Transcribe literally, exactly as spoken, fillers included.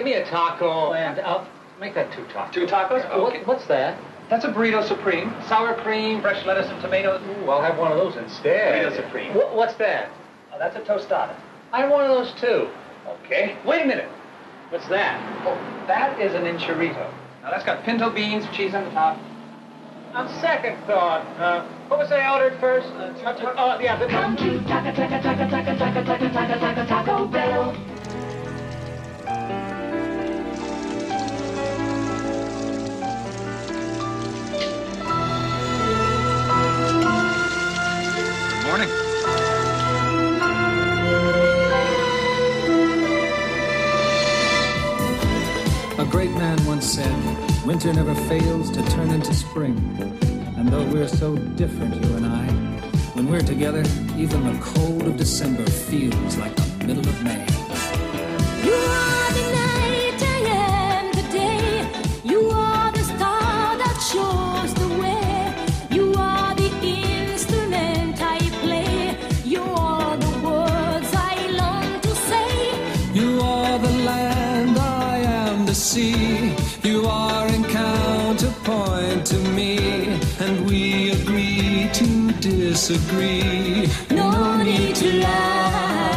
me a taco and I'll make that two tacos. Two tacos? Uh, Okay. what, what's that? That's a burrito supreme. Sour cream. Fresh lettuce and tomatoes. Ooh, I'll have one of those instead. Burrito supreme. Wh- what's that? Oh, that's a tostada. I have one of those too. Okay. Wait a minute. What's that? Oh, that is an enchilito. Now that's got pinto beans, cheese on the top. On second thought, uh, what was I ordered first? Uh, t- t- uh, yeah, the Come to Taco, Taco, Taco, Taco, Taco, Taco, Taco, Taco, Taco Bell. Good morning. A great man once said, winter never fails to turn into spring. And though we're so different, you and I, when we're together, even the cold of December feels like the middle of May. You are the night, I am the day. You are the star that shows the way. You are the instrument I play. You are the words I long to say. You are the land, I am the sea. You are in counterpoint to me, and we agree to disagree. No need to lie.